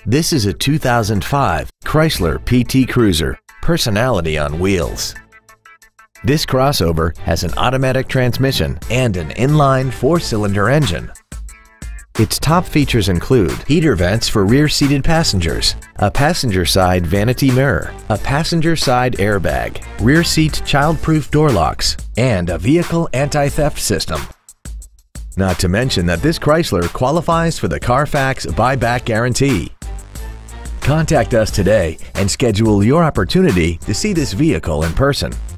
This is a 2005 Chrysler PT Cruiser, personality on wheels. This crossover has an automatic transmission and an inline 4-cylinder engine. Its top features include heater vents for rear-seated passengers, a passenger side vanity mirror, a passenger side airbag, rear seat child-proof door locks, and a vehicle anti-theft system. Not to mention that this Chrysler qualifies for the Carfax buyback guarantee. Contact us today and schedule your opportunity to see this vehicle in person.